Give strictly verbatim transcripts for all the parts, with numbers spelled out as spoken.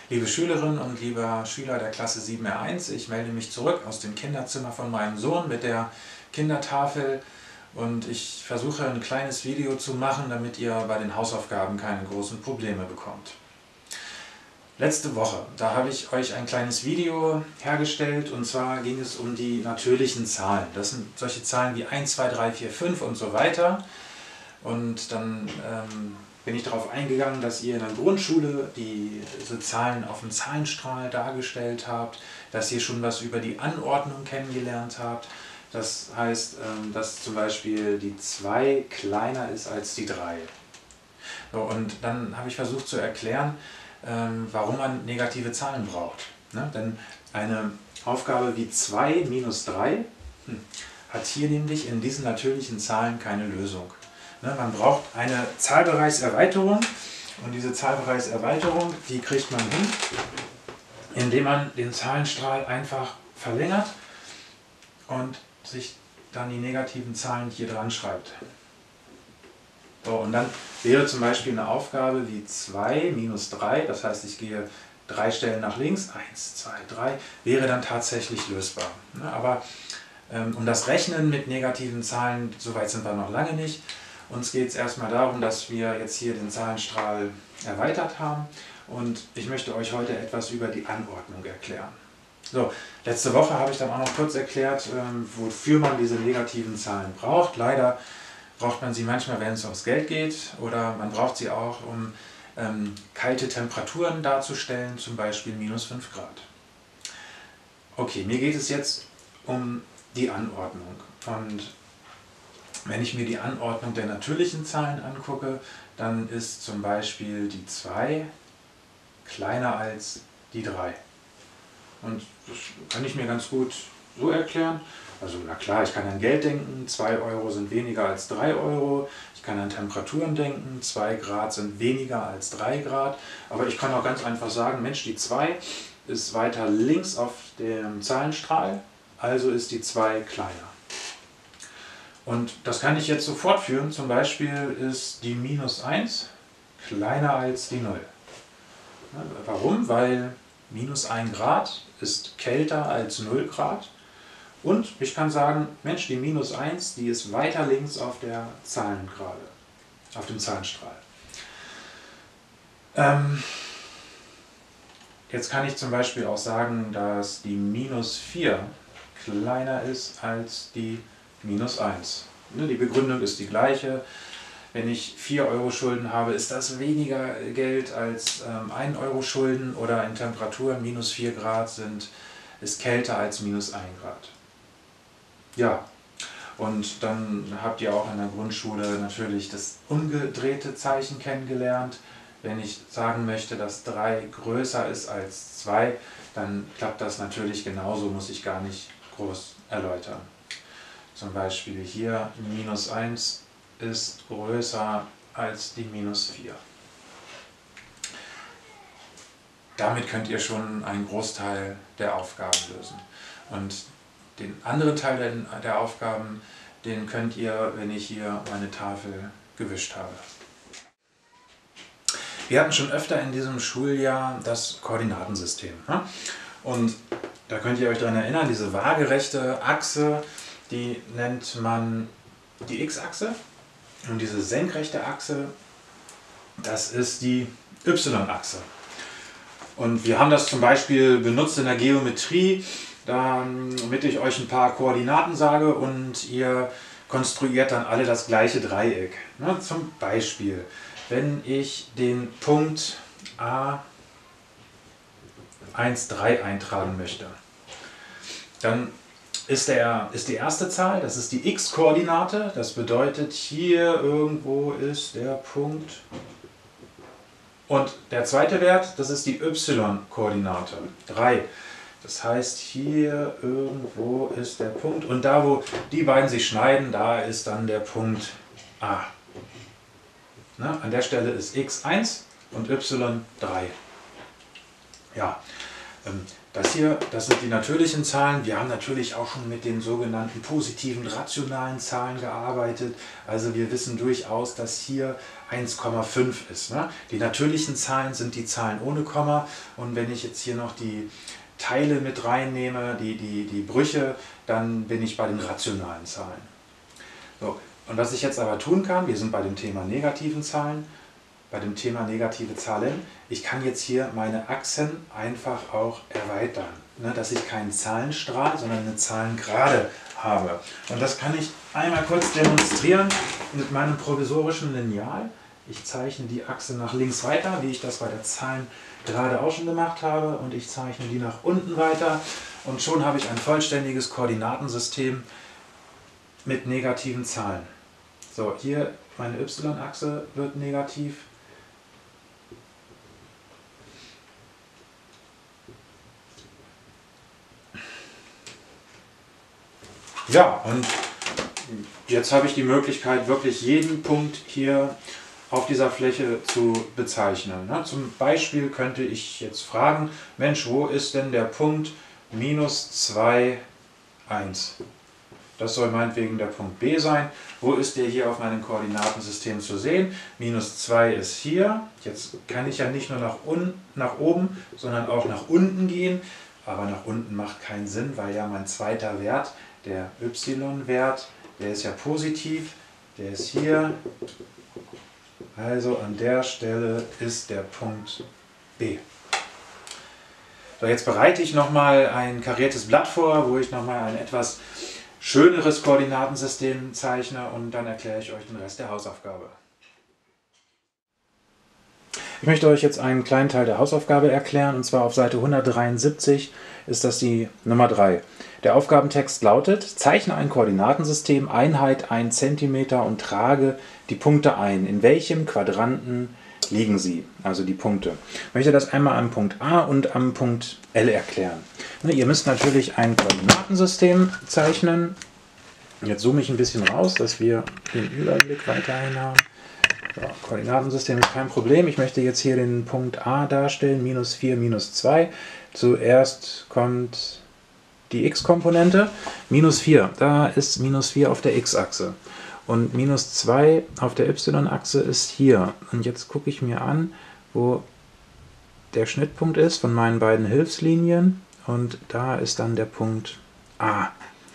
Liebe Schülerinnen und lieber Schüler der Klasse sieben R eins, ich melde mich zurück aus dem Kinderzimmer von meinem Sohn mit der Kindertafel und ich versuche ein kleines Video zu machen, damit ihr bei den Hausaufgaben keine großen Probleme bekommt. Letzte Woche, da habe ich euch ein kleines Video hergestellt und zwar ging es um die natürlichen Zahlen. Das sind solche Zahlen wie eins, zwei, drei, vier, fünf und so weiter. Und dann ähm, bin ich darauf eingegangen, dass ihr in der Grundschule diese Zahlen auf dem Zahlenstrahl dargestellt habt, dass ihr schon was über die Anordnung kennengelernt habt. Das heißt, ähm, dass zum Beispiel die zwei kleiner ist als die drei. So, und dann habe ich versucht zu erklären, ähm, warum man negative Zahlen braucht. Ne? Denn eine Aufgabe wie zwei minus drei hm, hat hier nämlich in diesen natürlichen Zahlen keine Lösung. Man braucht eine Zahlbereichserweiterung und diese Zahlbereichserweiterung, die kriegt man hin, indem man den Zahlenstrahl einfach verlängert und sich dann die negativen Zahlen hier dran schreibt. So, und dann wäre zum Beispiel eine Aufgabe wie zwei minus drei, das heißt ich gehe drei Stellen nach links, eins, zwei, drei, wäre dann tatsächlich lösbar. Aber ähm, um das Rechnen mit negativen Zahlen, so weit sind wir noch lange nicht. Uns geht es erstmal darum, dass wir jetzt hier den Zahlenstrahl erweitert haben und ich möchte euch heute etwas über die Anordnung erklären. So, letzte Woche habe ich dann auch noch kurz erklärt, ähm, wofür man diese negativen Zahlen braucht. Leider braucht man sie manchmal, wenn es ums Geld geht, oder man braucht sie auch, um ähm, kalte Temperaturen darzustellen, zum Beispiel minus fünf Grad. Okay, mir geht es jetzt um die Anordnung. Und wenn ich mir die Anordnung der natürlichen Zahlen angucke, dann ist zum Beispiel die zwei kleiner als die drei. Und das kann ich mir ganz gut so erklären. Also na klar, ich kann an Geld denken, zwei Euro sind weniger als drei Euro. Ich kann an Temperaturen denken, zwei Grad sind weniger als drei Grad. Aber ich kann auch ganz einfach sagen, Mensch, die zwei ist weiter links auf dem Zahlenstrahl, also ist die zwei kleiner. Und das kann ich jetzt so fortführen, zum Beispiel ist die minus eins kleiner als die null. Warum? Weil minus ein Grad ist kälter als null Grad. Und ich kann sagen, Mensch, die minus eins, die ist weiter links auf der Zahlengerade, auf dem Zahlenstrahl. Ähm, jetzt kann ich zum Beispiel auch sagen, dass die minus vier kleiner ist als die minus eins. Die Begründung ist die gleiche. Wenn ich vier Euro Schulden habe, ist das weniger Geld als ähm, ein Euro Schulden, oder in Temperaturen minus vier Grad sind, ist kälter als minus ein Grad. Ja, und dann habt ihr auch in der Grundschule natürlich das umgedrehte Zeichen kennengelernt. Wenn ich sagen möchte, dass drei größer ist als zwei, dann klappt das natürlich genauso, muss ich gar nicht groß erläutern. Zum Beispiel hier minus eins ist größer als die minus vier. Damit könnt ihr schon einen Großteil der Aufgaben lösen. Und den anderen Teil der, der Aufgaben, den könnt ihr, wenn ich hier meine Tafel gewischt habe. Wir hatten schon öfter in diesem Schuljahr das Koordinatensystem. Und da könnt ihr euch daran erinnern, diese waagerechte Achse, die nennt man die X-Achse, und diese senkrechte Achse, das ist die Y-Achse. Und wir haben das zum Beispiel benutzt in der Geometrie, damit ich euch ein paar Koordinaten sage und ihr konstruiert dann alle das gleiche Dreieck. Na, zum Beispiel, wenn ich den Punkt A eins, drei eintragen möchte, dann ist, der, ist die erste Zahl, das ist die x-Koordinate, das bedeutet, hier irgendwo ist der Punkt. Und der zweite Wert, das ist die y-Koordinate, drei. Das heißt, hier irgendwo ist der Punkt, und da, wo die beiden sich schneiden, da ist dann der Punkt A. Na, an der Stelle ist x eins und y drei. Ja, ähm, Das hier, das sind die natürlichen Zahlen. Wir haben natürlich auch schon mit den sogenannten positiven rationalen Zahlen gearbeitet. Also wir wissen durchaus, dass hier eins Komma fünf ist. Ne? Die natürlichen Zahlen sind die Zahlen ohne Komma. Und wenn ich jetzt hier noch die Teile mit reinnehme, die, die, die Brüche, dann bin ich bei den rationalen Zahlen. So, und was ich jetzt aber tun kann, wir sind bei dem Thema negativen Zahlen, bei dem Thema negative Zahlen, ich kann jetzt hier meine Achsen einfach auch erweitern, ne, dass ich keinen Zahlenstrahl, sondern eine Zahlengerade habe. Und das kann ich einmal kurz demonstrieren mit meinem provisorischen Lineal. Ich zeichne die Achse nach links weiter, wie ich das bei der Zahlengerade auch schon gemacht habe, und ich zeichne die nach unten weiter, und schon habe ich ein vollständiges Koordinatensystem mit negativen Zahlen. So, hier meine y-Achse wird negativ. Ja, und jetzt habe ich die Möglichkeit, wirklich jeden Punkt hier auf dieser Fläche zu bezeichnen. Zum Beispiel könnte ich jetzt fragen, Mensch, wo ist denn der Punkt minus zwei, eins? Das soll meinetwegen der Punkt B sein. Wo ist der hier auf meinem Koordinatensystem zu sehen? minus zwei ist hier. Jetzt kann ich ja nicht nur nach, unten, nach oben, sondern auch nach unten gehen. Aber nach unten macht keinen Sinn, weil ja mein zweiter Wert, der y-Wert, der ist ja positiv. Der ist hier. Also an der Stelle ist der Punkt B. So, jetzt bereite ich nochmal ein kariertes Blatt vor, wo ich nochmal ein etwas schöneres Koordinatensystem zeichne, und dann erkläre ich euch den Rest der Hausaufgabe. Ich möchte euch jetzt einen kleinen Teil der Hausaufgabe erklären, und zwar auf Seite hundertdreiundsiebzig ist das die Nummer drei. Der Aufgabentext lautet: Zeichne ein Koordinatensystem, Einheit ein Zentimeter und trage die Punkte ein. In welchem Quadranten liegen sie? Also die Punkte. Ich möchte das einmal am Punkt A und am Punkt L erklären. Ihr müsst natürlich ein Koordinatensystem zeichnen. Jetzt zoome ich ein bisschen raus, dass wir den Überblick weiterhin haben. So, Koordinatensystem ist kein Problem. Ich möchte jetzt hier den Punkt A darstellen, minus vier, minus zwei. Zuerst kommt die x-Komponente, minus vier. Da ist minus vier auf der x-Achse. Und minus zwei auf der y-Achse ist hier. Und jetzt gucke ich mir an, wo der Schnittpunkt ist von meinen beiden Hilfslinien. Und da ist dann der Punkt A.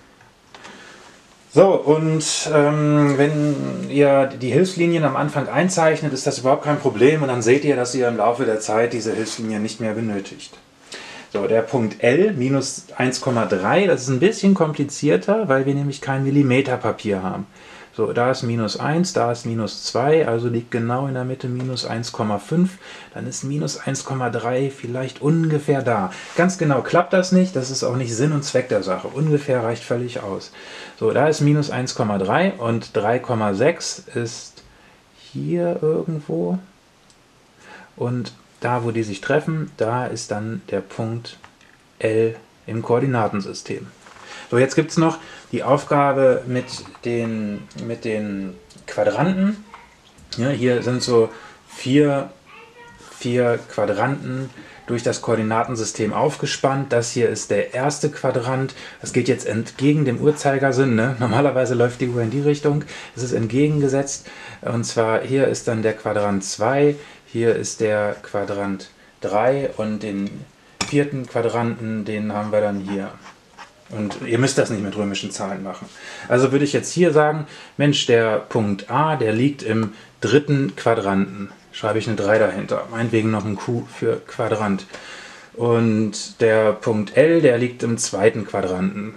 So, und ähm, wenn ihr die Hilfslinien am Anfang einzeichnet, ist das überhaupt kein Problem. Und dann seht ihr, dass ihr im Laufe der Zeit diese Hilfslinien nicht mehr benötigt. So, der Punkt L, minus eins Komma drei, das ist ein bisschen komplizierter, weil wir nämlich kein Millimeterpapier haben. So, da ist minus eins, da ist minus zwei, also liegt genau in der Mitte minus eins Komma fünf. Dann ist minus eins Komma drei vielleicht ungefähr da. Ganz genau klappt das nicht, das ist auch nicht Sinn und Zweck der Sache. Ungefähr reicht völlig aus. So, da ist minus eins Komma drei und drei Komma sechs ist hier irgendwo. Und da, wo die sich treffen, da ist dann der Punkt L im Koordinatensystem. So, jetzt gibt es noch die Aufgabe mit den, mit den Quadranten. Ja, hier sind so vier, vier Quadranten durch das Koordinatensystem aufgespannt. Das hier ist der erste Quadrant. Das geht jetzt entgegen dem Uhrzeigersinn. Ne? Normalerweise läuft die Uhr in die Richtung. Es ist entgegengesetzt. Und zwar hier ist dann der Quadrant zwei, hier ist der Quadrant drei und den vierten Quadranten, den haben wir dann hier. Und ihr müsst das nicht mit römischen Zahlen machen. Also würde ich jetzt hier sagen, Mensch, der Punkt A, der liegt im dritten Quadranten. Schreibe ich eine drei dahinter. Meinetwegen noch ein Q für Quadrant. Und der Punkt L, der liegt im zweiten Quadranten.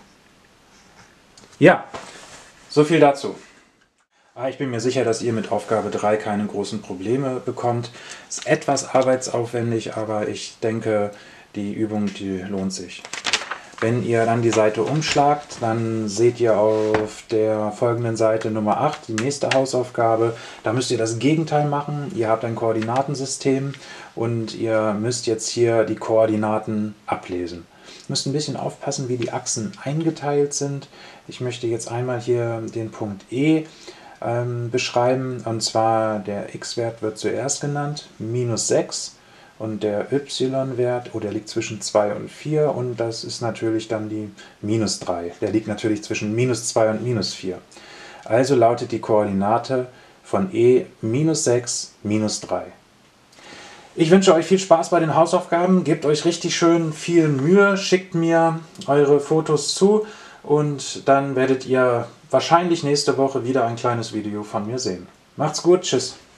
Ja, so viel dazu. Ich bin mir sicher, dass ihr mit Aufgabe drei keine großen Probleme bekommt. Ist etwas arbeitsaufwendig, aber ich denke, die Übung, die lohnt sich. Wenn ihr dann die Seite umschlagt, dann seht ihr auf der folgenden Seite Nummer acht die nächste Hausaufgabe. Da müsst ihr das Gegenteil machen. Ihr habt ein Koordinatensystem und ihr müsst jetzt hier die Koordinaten ablesen. Ihr müsst ein bisschen aufpassen, wie die Achsen eingeteilt sind. Ich möchte jetzt einmal hier den Punkt E ähm, beschreiben. Und zwar der x-Wert wird zuerst genannt, minus sechs. Und der y-Wert, oh, der liegt zwischen zwei und vier und das ist natürlich dann die minus drei. Der liegt natürlich zwischen minus zwei und minus vier. Also lautet die Koordinate von e minus sechs, minus drei. Ich wünsche euch viel Spaß bei den Hausaufgaben, gebt euch richtig schön viel Mühe, schickt mir eure Fotos zu und dann werdet ihr wahrscheinlich nächste Woche wieder ein kleines Video von mir sehen. Macht's gut, tschüss!